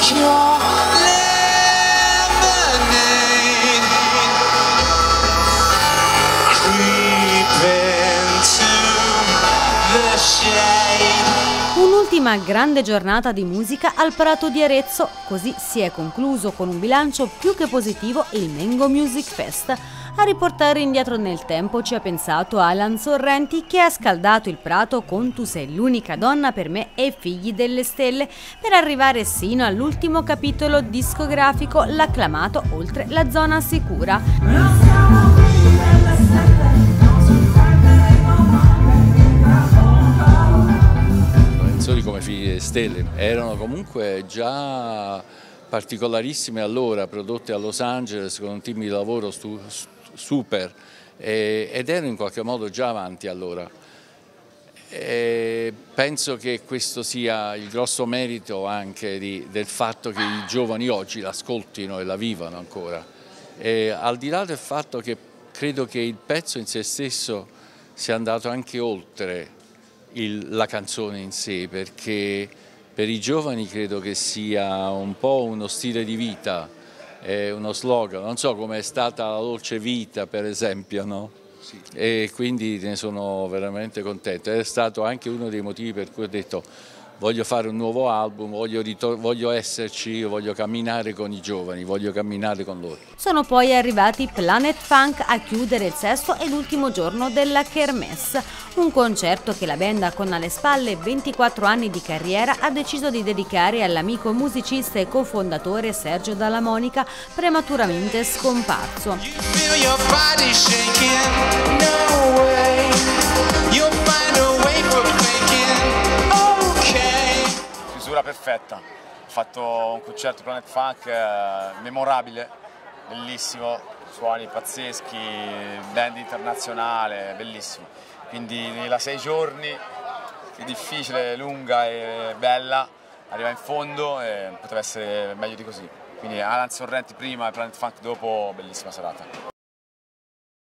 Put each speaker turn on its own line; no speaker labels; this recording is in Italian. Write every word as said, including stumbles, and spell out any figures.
your lemonade, creeping to the shade.
Un'ultima grande giornata di musica al Prato di Arezzo, così si è concluso con un bilancio più che positivo il Mengo Music Fest. A riportare indietro nel tempo ci ha pensato Alan Sorrenti, che ha scaldato il Prato con Tu sei l'unica donna per me e Figli delle stelle, per arrivare sino all'ultimo capitolo discografico, l'acclamato Oltre la zona sicura.
Come Figli delle stelle erano comunque già particolarissime allora, prodotte a Los Angeles con un team di lavoro stu super e, ed erano in qualche modo già avanti allora. E penso che questo sia il grosso merito anche di, del fatto che i giovani oggi l'ascoltino e la vivano ancora. E al di là del fatto che credo che il pezzo in se stesso sia andato anche oltre Il, la canzone in sé, perché per i giovani credo che sia un po' uno stile di vita, è uno slogan, non so come è stata la Dolce Vita per esempio, no? Sì. E quindi ne sono veramente contento, è stato anche uno dei motivi per cui ho detto voglio fare un nuovo album, voglio, voglio esserci, voglio camminare con i giovani, voglio camminare con loro.
Sono poi arrivati Planet Funk a chiudere il sesto e l'ultimo giorno della Kermesse, un concerto che la band con alle spalle ventiquattro anni di carriera ha deciso di dedicare all'amico musicista e cofondatore Sergio Dalla Monica, prematuramente scomparso.
Perfetta, ho fatto un concerto Planet Funk eh, memorabile, bellissimo, suoni pazzeschi, band internazionale, bellissimo, quindi la sei giorni, che difficile, lunga e bella, arriva in fondo e poteva essere meglio di così, quindi Alan Sorrenti prima e Planet Funk dopo, bellissima serata.